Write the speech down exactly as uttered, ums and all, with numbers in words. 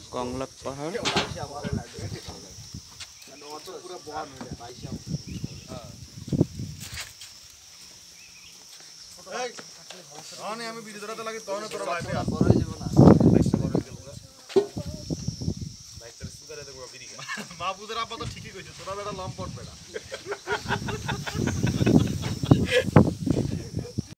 কংলাক পাহাড় আমি ভিডিও ধরাতে লাগে তখন তোরা বাইরে মা বুঝের আব্বা তো ঠিকই কইছে তোরা বেটা লম্পট বেটা